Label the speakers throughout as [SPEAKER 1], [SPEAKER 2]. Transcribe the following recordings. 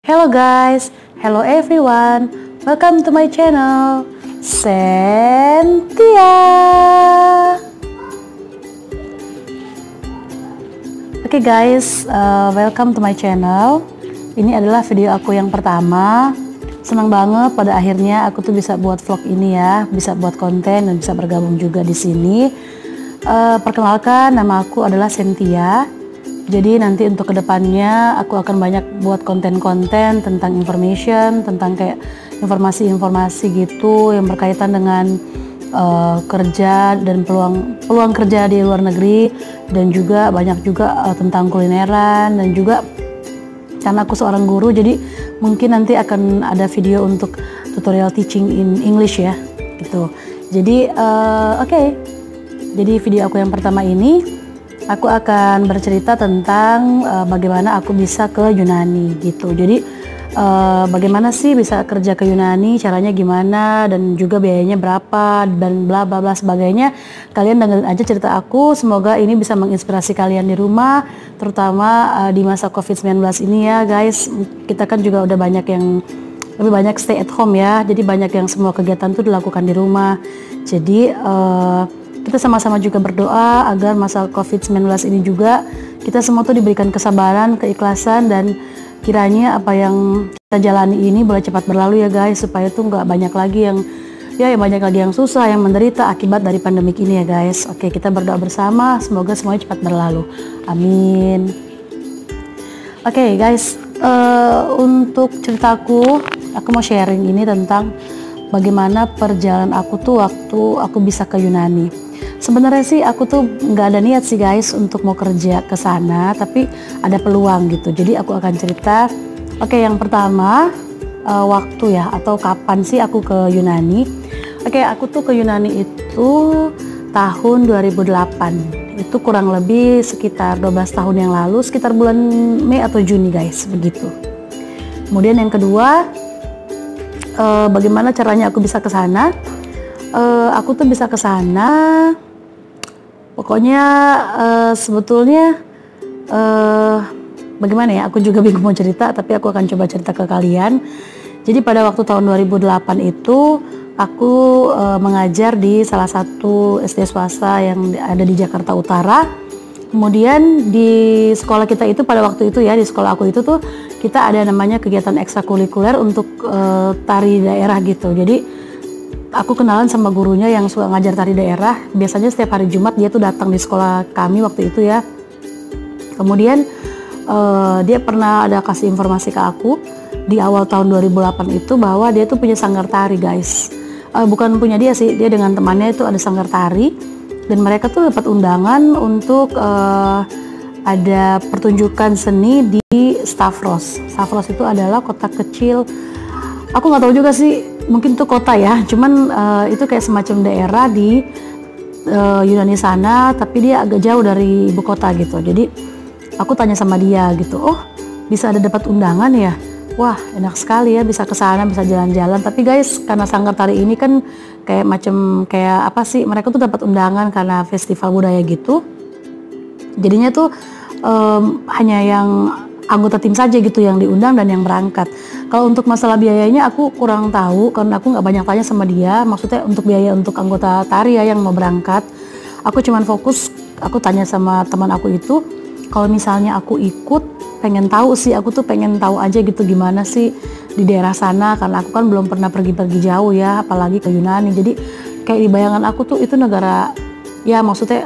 [SPEAKER 1] Hello guys, hello everyone, welcome to my channel, Sentia. Oke guys, welcome to my channel. Ini adalah video aku yang pertama. Senang banget pada akhirnya aku tuh bisa buat vlog ini ya, bisa buat konten dan bisa bergabung juga di sini. Perkenalkan, nama aku adalah Sentia. Jadi nanti untuk kedepannya aku akan banyak buat konten-konten tentang information, tentang kayak informasi-informasi gitu yang berkaitan dengan kerja dan peluang kerja di luar negeri, dan juga banyak juga tentang kulineran, dan juga karena aku seorang guru jadi mungkin nanti akan ada video untuk tutorial teaching in English ya gitu. Jadi oke. Jadi video aku yang pertama ini aku akan bercerita tentang bagaimana aku bisa ke Yunani gitu. Jadi bagaimana sih bisa kerja ke Yunani, caranya gimana, dan juga biayanya berapa, dan bla bla bla sebagainya. Kalian dengerin aja cerita aku, semoga ini bisa menginspirasi kalian di rumah, terutama di masa COVID-19 ini ya guys. Kita kan juga udah banyak yang lebih banyak stay at home ya, jadi banyak yang semua kegiatan tuh dilakukan di rumah. Jadi kita sama-sama juga berdoa agar masa COVID-19 ini juga kita semua tuh diberikan kesabaran, keikhlasan, dan kiranya apa yang kita jalani ini boleh cepat berlalu ya guys, supaya tuh nggak banyak lagi yang banyak lagi yang susah, yang menderita akibat dari pandemik ini ya guys. Oke, kita berdoa bersama, semoga semuanya cepat berlalu. Amin. Oke guys, untuk ceritaku, aku mau sharing ini tentang bagaimana perjalanan aku tuh waktu aku bisa ke Yunani. Sebenarnya sih aku tuh nggak ada niat sih guys untuk mau kerja ke sana, tapi ada peluang gitu. Jadi aku akan cerita. Oke, yang pertama waktu ya, atau kapan sih aku ke Yunani. Oke, aku tuh ke Yunani itu tahun 2008. Itu kurang lebih sekitar 12 tahun yang lalu, sekitar bulan Mei atau Juni guys, begitu. Kemudian yang kedua, bagaimana caranya aku bisa ke sana? Aku tuh bisa ke sana. Pokoknya sebetulnya bagaimana ya, aku juga bingung mau cerita, tapi aku akan coba cerita ke kalian. Jadi pada waktu tahun 2008 itu aku mengajar di salah satu SD swasta yang ada di Jakarta Utara. Kemudian di sekolah kita itu pada waktu itu ya, di sekolah aku itu tuh kita ada namanya kegiatan ekstrakurikuler untuk tari daerah gitu. Jadi aku kenalan sama gurunya yang suka ngajar tari daerah. Biasanya setiap hari Jumat dia tuh datang di sekolah kami waktu itu ya. Kemudian dia pernah ada kasih informasi ke aku di awal tahun 2008 itu bahwa dia tuh punya sanggar tari guys. Bukan punya dia sih, dia dengan temannya itu ada sanggar tari, dan mereka tuh dapat undangan untuk ada pertunjukan seni di Stavros. Stavros itu adalah kota kecil. Aku nggak tahu juga sih, mungkin itu kota ya, cuman itu kayak semacam daerah di Yunani sana, tapi dia agak jauh dari ibu kota gitu. Jadi aku tanya sama dia gitu, oh bisa ada dapat undangan ya? Wah enak sekali ya, bisa ke sana, bisa jalan-jalan. Tapi guys, karena sanggar tari ini kan kayak apa sih? Mereka tuh dapat undangan karena festival budaya gitu. Jadinya tuh hanya yang anggota tim saja gitu yang diundang dan yang berangkat. Kalau untuk masalah biayanya aku kurang tahu, karena aku nggak banyak tanya sama dia. Maksudnya untuk biaya untuk anggota tari ya yang mau berangkat, aku cuman fokus, aku tanya sama teman aku itu, kalau misalnya aku ikut, pengen tahu sih, aku tuh pengen tahu aja gitu gimana sih di daerah sana, karena aku kan belum pernah pergi-pergi jauh ya, apalagi ke Yunani. Jadi kayak di bayangan aku tuh itu negara, ya maksudnya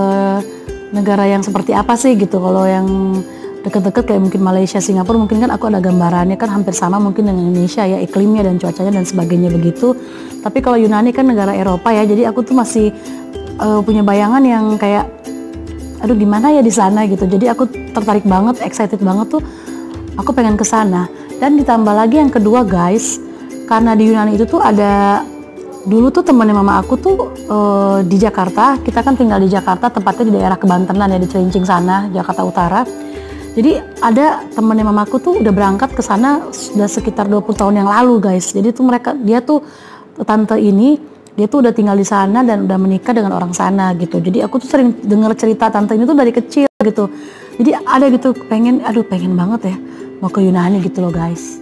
[SPEAKER 1] negara yang seperti apa sih gitu. Kalau yang deket-deket kayak mungkin Malaysia, Singapura, mungkin kan aku ada gambarannya kan hampir sama mungkin dengan Indonesia ya, iklimnya dan cuacanya dan sebagainya begitu. Tapi kalau Yunani kan negara Eropa ya, jadi aku tuh masih punya bayangan yang kayak aduh gimana ya di sana gitu. Jadi aku tertarik banget, excited banget tuh, aku pengen ke sana. Dan ditambah lagi yang kedua guys, karena di Yunani itu tuh ada, dulu tuh temennya mama aku tuh di Jakarta. Kita kan tinggal di Jakarta, tepatnya di daerah Kebantenan ya, di Cilincing sana, Jakarta Utara. Jadi ada temennya mamaku tuh udah berangkat ke sana sudah sekitar 20 tahun yang lalu guys. Jadi tuh dia tuh tante ini, dia tuh udah tinggal di sana dan udah menikah dengan orang sana gitu. Jadi aku tuh sering dengar cerita tante ini tuh dari kecil gitu. Jadi ada gitu pengen banget ya mau ke Yunani gitu loh guys.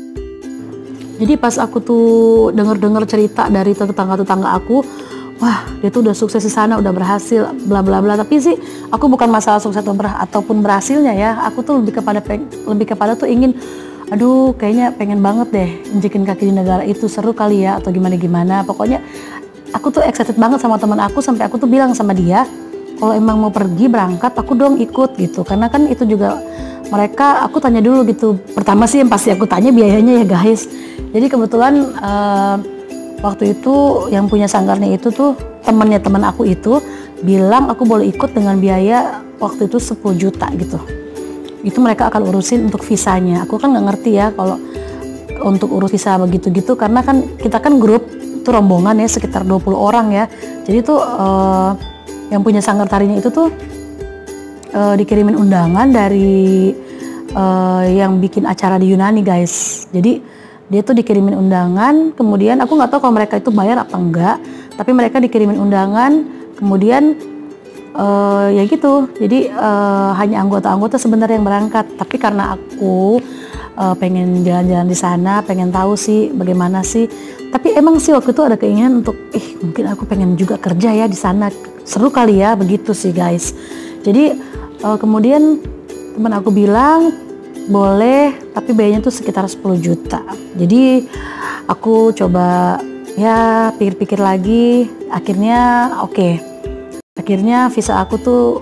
[SPEAKER 1] Jadi pas aku tuh denger cerita dari tetangga-tetangga aku, wah dia tuh udah sukses di sana, udah berhasil, bla bla bla. Tapi sih aku bukan masalah sukses ataupun berhasilnya ya. Aku tuh lebih kepada tuh ingin, aduh kayaknya pengen banget deh injekin kaki di negara itu, seru kali ya atau gimana. Pokoknya aku tuh excited banget sama teman aku, sampai aku tuh bilang sama dia, kalau emang mau pergi berangkat aku dong ikut gitu. Karena kan itu juga mereka, aku tanya dulu gitu. Pertama sih yang pasti aku tanya biayanya ya guys. Jadi kebetulan waktu itu yang punya sanggarnya itu tuh teman aku itu bilang aku boleh ikut dengan biaya waktu itu 10 juta gitu. Itu mereka akan urusin untuk visanya. Aku kan nggak ngerti ya kalau untuk urus visa begitu-gitu, karena kan kita kan grup tuh rombongan ya sekitar 20 orang ya. Jadi tuh yang punya sanggar tarinya itu tuh dikirimin undangan dari yang bikin acara di Yunani guys. Jadi dia tuh dikirimin undangan, kemudian aku nggak tahu kalau mereka itu bayar apa enggak, tapi mereka dikirimin undangan, kemudian ya gitu. Jadi hanya anggota-anggota sebenarnya yang berangkat, tapi karena aku pengen jalan-jalan di sana, pengen tahu sih bagaimana sih. Tapi emang sih waktu itu ada keinginan untuk, mungkin aku pengen juga kerja ya di sana, seru kali ya, begitu sih guys. Jadi kemudian teman aku bilang boleh, tapi biayanya tuh sekitar 10 juta. Jadi aku coba ya pikir-pikir lagi, akhirnya oke. Akhirnya visa aku tuh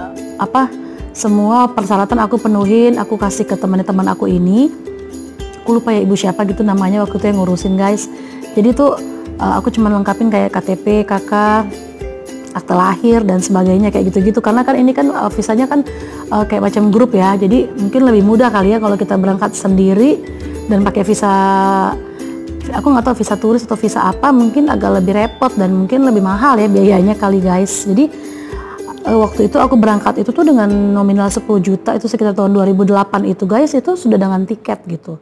[SPEAKER 1] semua persyaratan aku penuhin, aku kasih ke teman-teman aku ini. Aku lupa ya ibu siapa gitu namanya waktu itu yang ngurusin guys. Jadi tuh aku cuma lengkapin kayak KTP, KK, akte lahir dan sebagainya kayak gitu-gitu, karena kan ini kan visanya kan kayak macam grup ya, jadi mungkin lebih mudah kali ya kalau kita berangkat sendiri dan pakai visa, aku nggak tahu visa turis atau visa apa, mungkin agak lebih repot dan mungkin lebih mahal ya biayanya kali guys. Jadi waktu itu aku berangkat itu tuh dengan nominal 10 juta, itu sekitar tahun 2008 itu guys, itu sudah dengan tiket gitu.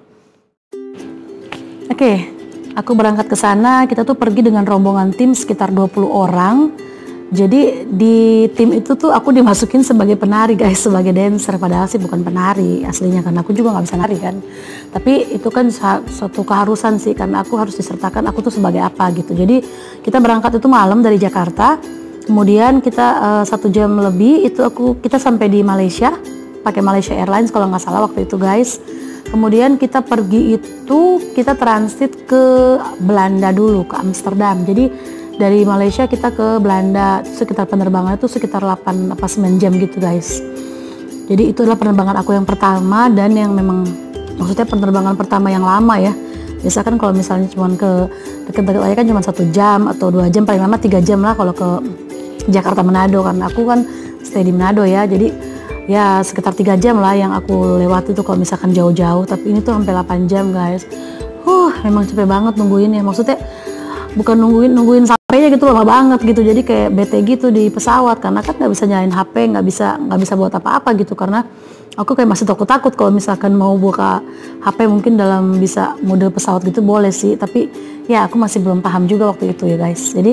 [SPEAKER 1] Oke, aku berangkat ke sana, kita tuh pergi dengan rombongan tim sekitar 20 orang. Jadi di tim itu tuh aku dimasukin sebagai penari guys, sebagai dancer, padahal sih bukan penari aslinya karena aku juga nggak bisa nari kan. Tapi itu kan suatu keharusan sih, karena aku harus disertakan aku tuh sebagai apa gitu. Jadi kita berangkat itu malam dari Jakarta, kemudian kita 1 jam lebih itu kita sampai di Malaysia, pakai Malaysia Airlines kalau nggak salah waktu itu guys. Kemudian kita pergi itu kita transit ke Belanda dulu, ke Amsterdam. Jadi dari Malaysia kita ke Belanda, sekitar penerbangan itu sekitar 8 apa 9 jam gitu guys. Jadi itu adalah penerbangan aku yang pertama dan yang memang maksudnya penerbangan pertama yang lama ya. Biasa kan kalau misalnya cuma ke dekat-dekat aja kan cuma 1 jam atau 2 jam, paling lama 3 jam lah kalau ke Jakarta Manado, karena aku kan stay di Manado ya. Jadi ya sekitar 3 jam lah yang aku lewati itu kalau misalkan jauh-jauh, tapi ini tuh sampai 8 jam guys. Memang capek banget nungguin ya, maksudnya bukan nungguin sampainya gitu, lama banget gitu. Jadi kayak bete gitu di pesawat, karena kan nggak bisa nyalain HP, nggak bisa buat apa-apa gitu, karena aku kayak masih takut kalau misalkan mau buka HP mungkin dalam bisa mode pesawat gitu boleh sih, tapi ya aku masih belum paham juga waktu itu ya guys. Jadi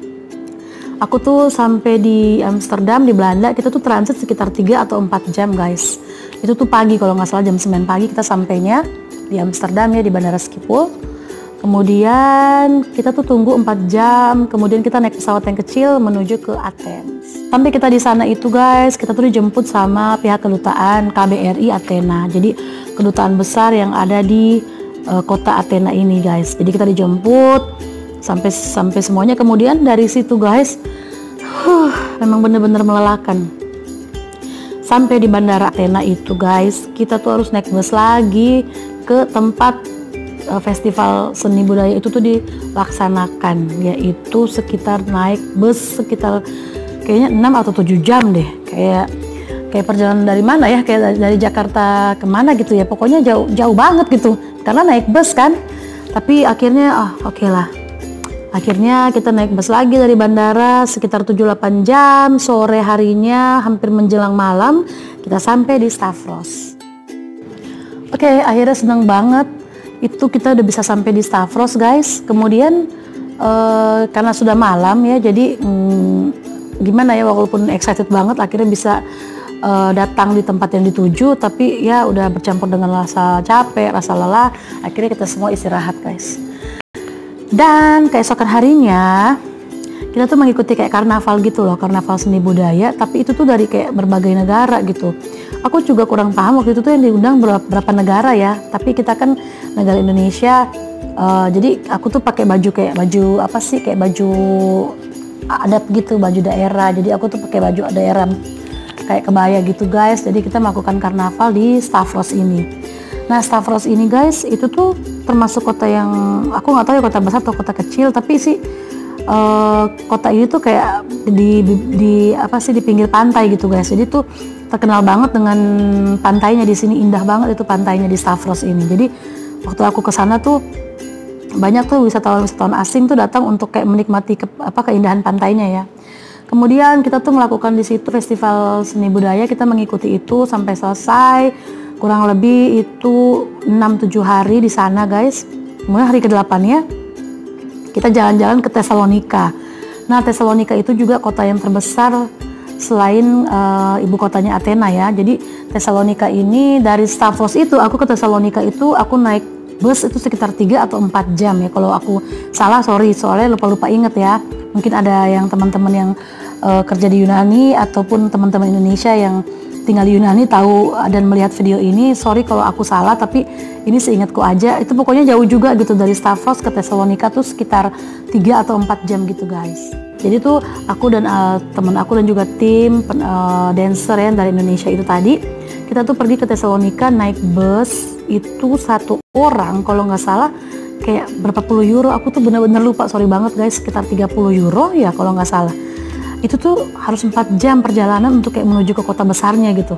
[SPEAKER 1] aku tuh sampai di Amsterdam di Belanda, kita tuh transit sekitar 3 atau 4 jam guys. Itu tuh pagi, kalau nggak salah jam 9 pagi kita sampainya di Amsterdam ya, di Bandara Schiphol. Kemudian kita tuh tunggu 4 jam, kemudian kita naik pesawat yang kecil menuju ke Athens. Sampai kita di sana itu guys, kita tuh dijemput sama pihak kedutaan KBRI Athena. Jadi kedutaan besar yang ada di kota Athena ini guys. Jadi kita dijemput sampai semuanya. Kemudian dari situ guys, memang bener-bener melelahkan. Sampai di Bandara Athena itu guys, kita tuh harus naik bus lagi ke tempat festival seni budaya itu tuh dilaksanakan, yaitu sekitar naik bus sekitar kayaknya 6 atau 7 jam deh, kayak perjalanan dari mana ya, kayak dari Jakarta kemana gitu ya, pokoknya jauh banget gitu karena naik bus kan. Tapi akhirnya oke lah, akhirnya kita naik bus lagi dari bandara sekitar 7-8 jam, sore harinya hampir menjelang malam kita sampai di Stavros. Oke, akhirnya senang banget itu kita udah bisa sampai di Stavros guys. Kemudian karena sudah malam ya, jadi gimana ya, walaupun excited banget akhirnya bisa datang di tempat yang dituju, tapi ya udah bercampur dengan rasa capek, rasa lelah. Akhirnya kita semua istirahat guys. Dan keesokan harinya kita tuh mengikuti kayak karnaval gitu loh, karnaval seni budaya, tapi itu tuh dari kayak berbagai negara gitu. Aku juga kurang paham waktu itu tuh yang diundang berapa negara ya, tapi kita kan negara Indonesia, jadi aku tuh pakai baju kayak baju apa sih, kayak baju adat gitu, baju daerah. Jadi aku tuh pakai baju daerah kayak kebaya gitu guys. Jadi kita melakukan karnaval di Stavros ini. Nah Stavros ini guys, itu tuh termasuk kota yang aku nggak tahu ya kota besar atau kota kecil, tapi sih kota ini tuh kayak di apa sih, di pinggir pantai gitu guys. Jadi tuh terkenal banget dengan pantainya di sini, indah banget itu pantainya di Stavros ini. Jadi waktu aku ke sana tuh banyak tuh wisatawan asing tuh datang untuk kayak menikmati keindahan pantainya ya. Kemudian kita tuh melakukan di situ festival seni budaya, kita mengikuti itu sampai selesai, kurang lebih itu 6-7 hari di sana guys. Kemudian hari ke-8-nya kita jalan-jalan ke Tesalonika. Nah Tesalonika itu juga kota yang terbesar selain ibu kotanya Athena ya. Jadi Tesalonika ini dari Stavros itu, aku ke Tesalonika itu aku naik bus itu sekitar 3 atau 4 jam ya. Kalau aku salah sorry, soalnya lupa inget ya. Mungkin ada yang teman-teman yang kerja di Yunani ataupun teman-teman Indonesia yang tinggal di Yunani tahu dan melihat video ini, sorry kalau aku salah, tapi ini seingatku aja, itu pokoknya jauh juga gitu dari Stavros ke Tesalonika tuh sekitar 3 atau 4 jam gitu guys. Jadi tuh aku dan teman aku dan juga tim dancer ya dari Indonesia itu tadi, kita tuh pergi ke Tesalonika naik bus itu satu orang kalau nggak salah kayak berapa puluh euro, aku tuh bener-bener lupa, sorry banget guys, sekitar 30 euro ya kalau nggak salah. Itu tuh harus 4 jam perjalanan untuk kayak menuju ke kota besarnya gitu.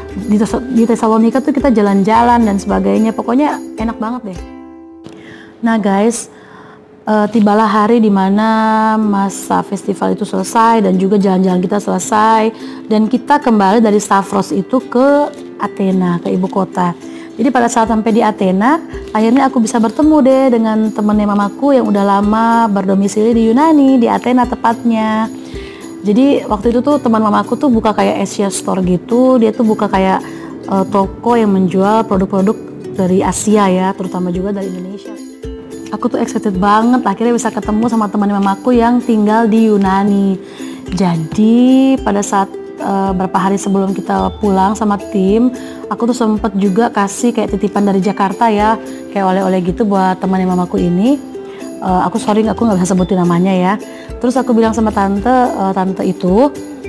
[SPEAKER 1] Di Tesalonika tuh kita jalan-jalan dan sebagainya, pokoknya enak banget deh. Nah guys, tibalah hari dimana masa festival itu selesai dan juga jalan-jalan kita selesai, dan kita kembali dari Stavros itu ke Athena, ke ibu kota. Jadi pada saat sampai di Athena, akhirnya aku bisa bertemu deh dengan temennya mamaku yang udah lama berdomisili di Yunani, di Athena tepatnya. Jadi waktu itu tuh teman mamaku tuh buka kayak Asia Store gitu, dia tuh buka kayak toko yang menjual produk-produk dari Asia ya, terutama juga dari Indonesia. Aku tuh excited banget akhirnya bisa ketemu sama teman mamaku yang tinggal di Yunani. Jadi pada saat beberapa hari sebelum kita pulang sama tim, aku tuh sempet juga kasih kayak titipan dari Jakarta ya, kayak oleh-oleh gitu buat temannya mamaku ini. Aku sorry aku nggak bisa sebutin namanya ya. Terus aku bilang sama tante itu,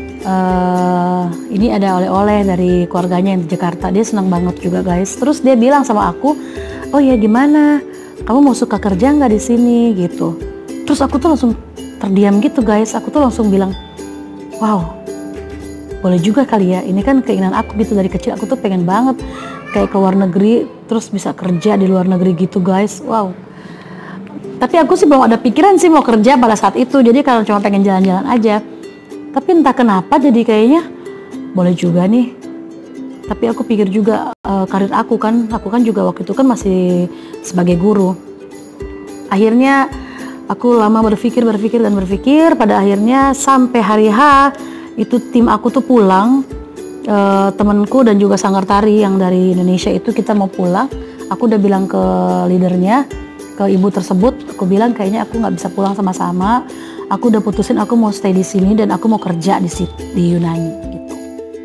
[SPEAKER 1] ini ada oleh-oleh dari keluarganya yang di Jakarta. Dia senang banget juga guys. Terus dia bilang sama aku, oh ya gimana, kamu mau suka kerja nggak di sini gitu. Terus aku tuh langsung terdiam gitu guys. Aku tuh langsung bilang, wow, boleh juga kali ya. Ini kan keinginan aku gitu dari kecil. Aku tuh pengen banget kayak ke luar negeri, terus bisa kerja di luar negeri gitu guys. Wow. Tapi aku sih belum ada pikiran sih mau kerja pada saat itu. Jadi kalau cuma pengen jalan-jalan aja. Tapi entah kenapa jadi kayaknya boleh juga nih. Tapi aku pikir juga karir aku kan juga waktu itu kan masih sebagai guru. Akhirnya aku lama berpikir. Pada akhirnya sampai hari H itu tim aku tuh pulang. Temanku dan juga sanggar tari yang dari Indonesia itu kita mau pulang. Aku udah bilang ke leadernya, ke ibu tersebut, aku bilang kayaknya aku nggak bisa pulang sama-sama. Aku udah putusin aku mau stay di sini dan aku mau kerja di Yunani gitu.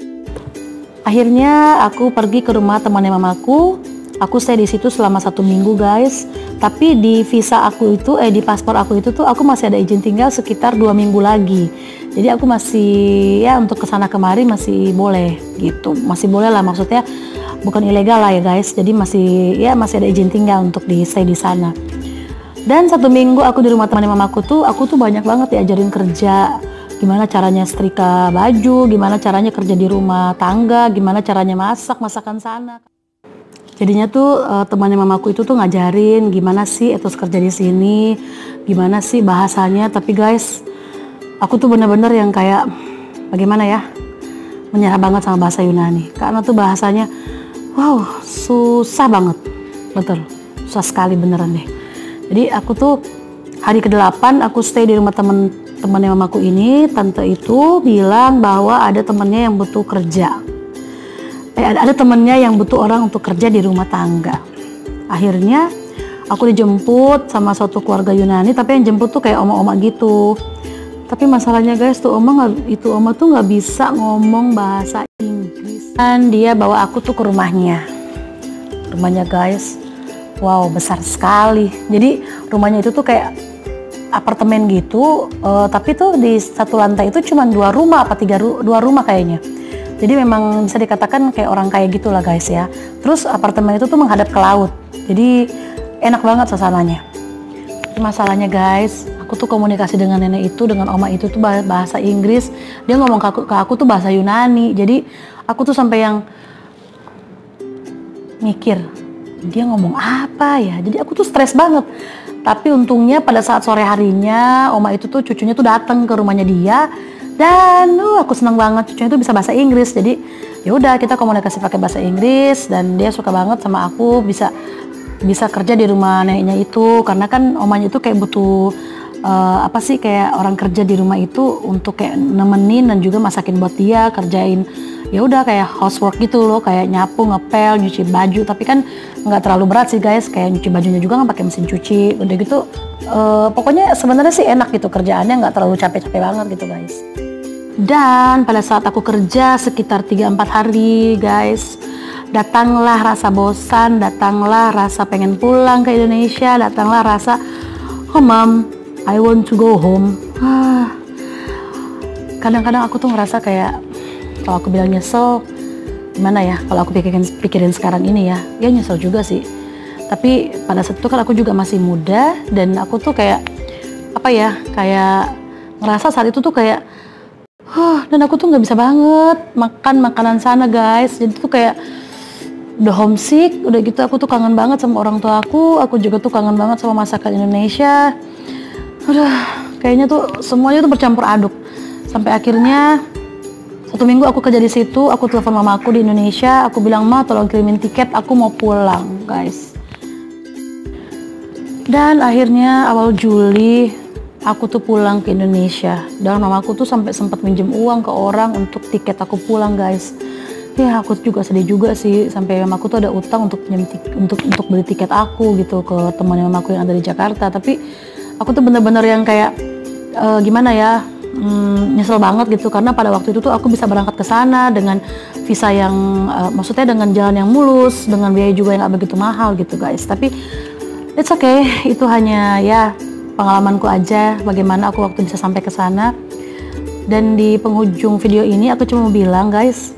[SPEAKER 1] Akhirnya aku pergi ke rumah temannya mamaku. Aku stay di situ selama 1 minggu guys. Tapi di visa aku itu, di paspor aku itu tuh aku masih ada izin tinggal sekitar 2 minggu lagi. Jadi aku masih ya untuk kesana kemari masih boleh gitu. Masih boleh lah, maksudnya bukan ilegal lah ya guys. Jadi masih ada izin tinggal untuk stay di sana. Dan 1 minggu aku di rumah teman mamaku tuh, aku tuh banyak banget diajarin kerja. Gimana caranya setrika baju, gimana caranya kerja di rumah tangga, gimana caranya masakan sana. Jadinya tuh temannya mamaku itu tuh ngajarin gimana sih etos kerja di sini, gimana sih bahasanya. Tapi guys, aku tuh bener-bener yang kayak bagaimana ya, menyerah banget sama bahasa Yunani. Karena tuh bahasanya wow, susah banget. Betul, susah sekali beneran deh. Jadi aku tuh hari ke-8 aku stay di rumah temennya mamaku ini. Tante itu bilang bahwa ada temennya yang butuh kerja. ada temennya yang butuh orang untuk kerja di rumah tangga. Akhirnya aku dijemput sama suatu keluarga Yunani, tapi yang jemput tuh kayak oma-oma gitu. Tapi masalahnya guys, tuh oma tuh nggak bisa ngomong bahasa Inggris. Dan dia bawa aku tuh ke rumahnya. Rumahnya guys, wow besar sekali. Jadi rumahnya itu tuh kayak apartemen gitu, tapi tuh di satu lantai itu cuma 2 rumah apa 2 rumah kayaknya. Jadi memang bisa dikatakan kayak orang kaya gitulah guys ya. Terus apartemen itu tuh menghadap ke laut, jadi enak banget suasananya. Masalahnya guys, aku tuh komunikasi dengan nenek itu, dengan oma itu tuh bahasa Inggris, dia ngomong ke aku tuh bahasa Yunani. Jadi aku tuh sampai yang mikir, dia ngomong apa ya? Jadi aku tuh stres banget. Tapi untungnya pada saat sore harinya oma itu tuh cucunya tuh datang ke rumahnya dia, dan aku seneng banget, cucunya tuh bisa bahasa Inggris. Jadi ya udah, kita komunikasi pakai bahasa Inggris, dan dia suka banget sama aku bisa kerja di rumah neneknya itu, karena kan omanya itu kayak butuh kayak orang kerja di rumah itu untuk kayak nemenin dan juga masakin buat dia, kerjain ya udah kayak housework gitu loh, kayak nyapu, ngepel, nyuci baju. Tapi kan nggak terlalu berat sih guys, kayak nyuci bajunya juga nggak pakai mesin cuci, udah gitu. Pokoknya sebenarnya sih enak gitu kerjaannya, nggak terlalu capek-capek banget gitu guys. Dan pada saat aku kerja sekitar 3-4 hari guys, datanglah rasa bosan, datanglah rasa pengen pulang ke Indonesia, datanglah rasa, oh mom, I want to go home. Kadang-kadang aku tuh ngerasa kayak, kalau aku bilang nyesel, gimana ya, kalau aku pikirin sekarang ini ya nyesel juga sih. Tapi pada saat itu kan aku juga masih muda, dan aku tuh kayak, kayak ngerasa saat itu tuh kayak, dan aku tuh nggak bisa banget makan makanan sana guys. Jadi tuh kayak udah homesick, udah gitu aku tuh kangen banget sama orang tua aku juga tuh kangen banget sama masakan Indonesia. Kayaknya tuh semuanya tuh bercampur aduk. Sampai akhirnya 1 minggu aku kerja di situ, aku telepon mama aku di Indonesia, aku bilang, ma tolong kirimin tiket, aku mau pulang guys. Dan akhirnya awal Juli aku tuh pulang ke Indonesia, dan mamaku tuh sampai sempat minjem uang ke orang untuk tiket aku pulang guys. Ya aku juga sedih juga sih, sampai mamaku tuh ada utang untuk beli tiket aku gitu ke temannya mamaku yang ada di Jakarta. Tapi aku tuh bener-bener yang kayak gimana ya, nyesel banget gitu, karena pada waktu itu tuh aku bisa berangkat ke sana dengan visa yang maksudnya dengan jalan yang mulus, dengan biaya juga yang gak begitu mahal gitu guys. Tapi it's okay, itu hanya ya pengalamanku aja bagaimana aku waktu bisa sampai ke sana. Dan di penghujung video ini aku cuma mau bilang guys,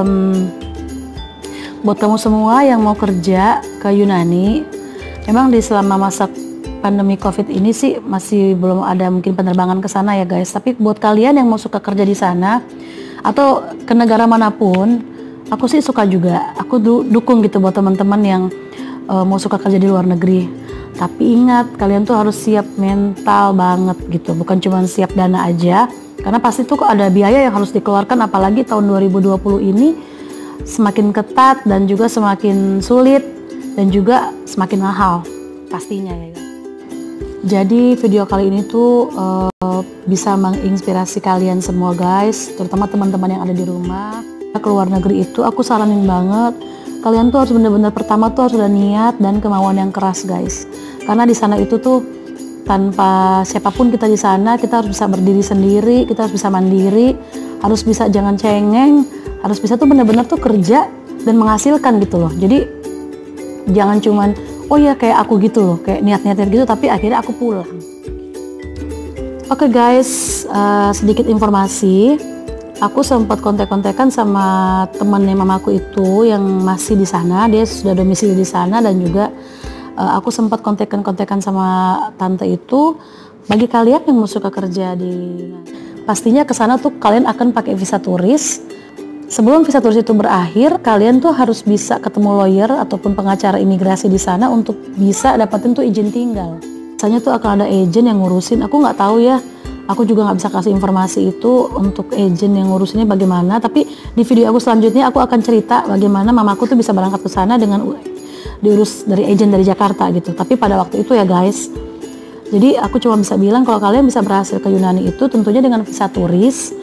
[SPEAKER 1] buat kamu semua yang mau kerja ke Yunani, memang di selama masa pandemi COVID ini sih masih belum ada mungkin penerbangan ke sana ya guys. Tapi buat kalian yang mau suka kerja di sana atau ke negara manapun, aku sih suka juga. Aku dukung gitu buat teman-teman yang mau suka kerja di luar negeri. Tapi ingat, kalian tuh harus siap mental banget gitu, bukan cuma siap dana aja, karena pasti tuh ada biaya yang harus dikeluarkan, apalagi tahun 2020 ini semakin ketat dan juga semakin sulit dan juga semakin mahal pastinya ya. Jadi video kali ini tuh bisa menginspirasi kalian semua guys, terutama teman-teman yang ada di rumah. Ke luar negeri itu aku saranin banget, kalian tuh harus bener-bener pertama tuh harus ada niat dan kemauan yang keras guys. Karena di sana itu tuh tanpa siapapun kita di sana, kita harus bisa berdiri sendiri, kita harus bisa mandiri, harus bisa jangan cengeng, harus bisa tuh bener-bener tuh kerja dan menghasilkan gitu loh. Jadi jangan cuman oh ya kayak aku gitu loh, kayak niat-niatnya gitu tapi akhirnya aku pulang. Oke guys, sedikit informasi. Aku sempat kontak-kontakan sama temannya mamaku itu yang masih di sana, dia sudah domisili di sana, dan juga aku sempat kontak-kontakan sama tante itu. Bagi kalian yang mau suka kerja pastinya ke sana tuh kalian akan pakai visa turis. Sebelum visa turis itu berakhir, kalian tuh harus bisa ketemu lawyer ataupun pengacara imigrasi di sana untuk bisa dapetin tuh izin tinggal. Biasanya tuh akan ada agent yang ngurusin. Aku nggak tahu ya. Aku juga nggak bisa kasih informasi itu untuk agent yang ngurusinnya bagaimana. Tapi di video aku selanjutnya aku akan cerita bagaimana mamaku tuh bisa berangkat ke sana dengan diurus dari agent dari Jakarta gitu. Tapi pada waktu itu ya guys, jadi aku cuma bisa bilang kalau kalian bisa berhasil ke Yunani itu tentunya dengan visa turis.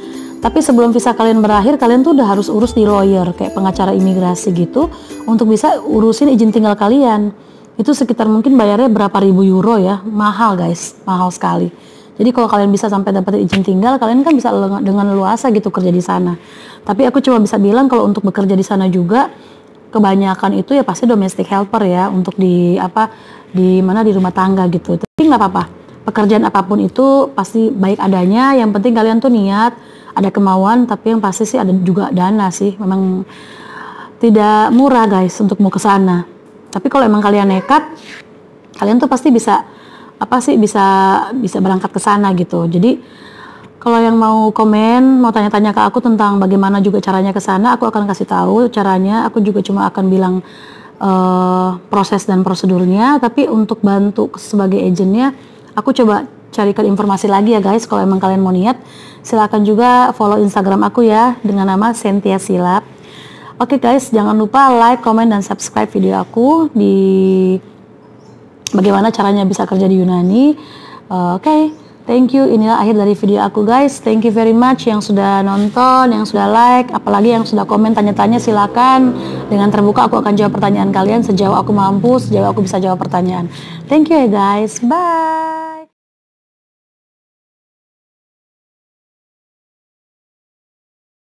[SPEAKER 1] Tapi sebelum visa kalian berakhir, kalian tuh udah harus urus di lawyer kayak pengacara imigrasi gitu untuk bisa urusin izin tinggal kalian. Itu sekitar mungkin bayarnya berapa ribu euro ya, mahal guys, mahal sekali. Jadi kalau kalian bisa sampai dapat izin tinggal, kalian kan bisa dengan leluasa gitu kerja di sana. Tapi aku cuma bisa bilang kalau untuk bekerja di sana juga kebanyakan itu ya pasti domestic helper ya, untuk di di rumah tangga gitu. Tapi nggak apa-apa. Pekerjaan apapun itu pasti baik adanya. Yang penting kalian tuh niat, ada kemauan, tapi yang pasti sih ada juga dana sih. Memang tidak murah guys untuk mau ke sana. Tapi kalau emang kalian nekat, kalian tuh pasti bisa bisa berangkat ke sana gitu. Jadi kalau yang mau komen, mau tanya-tanya ke aku tentang bagaimana juga caranya ke sana, aku akan kasih tahu caranya. Aku juga cuma akan bilang proses dan prosedurnya. Tapi untuk bantu sebagai agentnya, aku coba carikan informasi lagi ya guys. Kalau emang kalian mau niat, silakan juga follow Instagram aku ya dengan nama Cynthia Silap. Oke guys, jangan lupa like, comment, dan subscribe video aku di bagaimana caranya bisa kerja di Yunani. Oke, thank you. Inilah akhir dari video aku guys. Thank you very much yang sudah nonton, yang sudah like, apalagi yang sudah komen tanya-tanya, silakan. Dengan terbuka aku akan jawab pertanyaan kalian sejauh aku mampu, sejauh aku bisa jawab pertanyaan. Thank you ya guys. Bye.